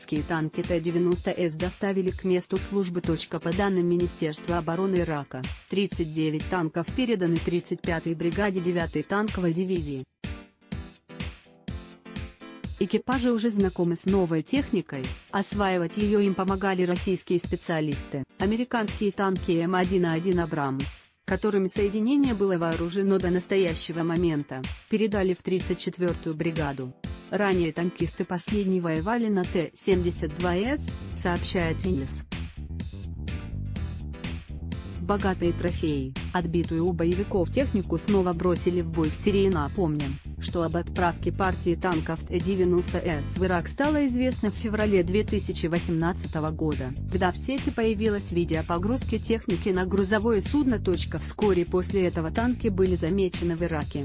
иракские танки Т-90С доставили к месту службы. По данным Министерства обороны Ирака, 39 танков переданы 35-й бригаде 9-й танковой дивизии. Экипажи уже знакомы с новой техникой, осваивать ее им помогали российские специалисты. Американские танки М1А1 «Абрамс», которыми соединение было вооружено до настоящего момента, передали в 34-ю бригаду. Ранее танкисты последние воевали на Т-72С, сообщает ТИНИС. Богатые трофеи, отбитую у боевиков технику снова бросили в бой в Сирии. Напомним, что об отправке партии танков Т-90С в Ирак стало известно в феврале 2018 года, когда в сети появилось видео погрузки техники на грузовое судно. Вскоре после этого танки были замечены в Ираке.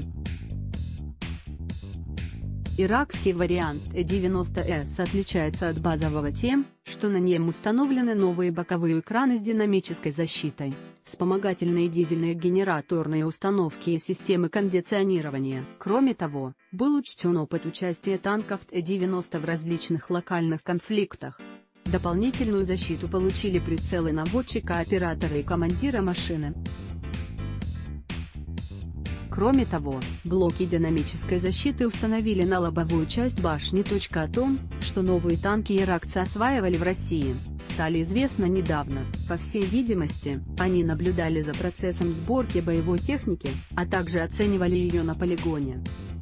Иракский вариант Т-90С отличается от базового тем, что на нем установлены новые боковые экраны с динамической защитой, вспомогательные дизельные генераторные установки и системы кондиционирования. Кроме того, был учтен опыт участия танков Т-90 в различных локальных конфликтах. Дополнительную защиту получили прицелы наводчика, оператора и командира машины. Кроме того, блоки динамической защиты установили на лобовую часть башни. О том, что новые танки иракцы осваивали в России, стало известно недавно. По всей видимости, они наблюдали за процессом сборки боевой техники, а также оценивали ее на полигоне.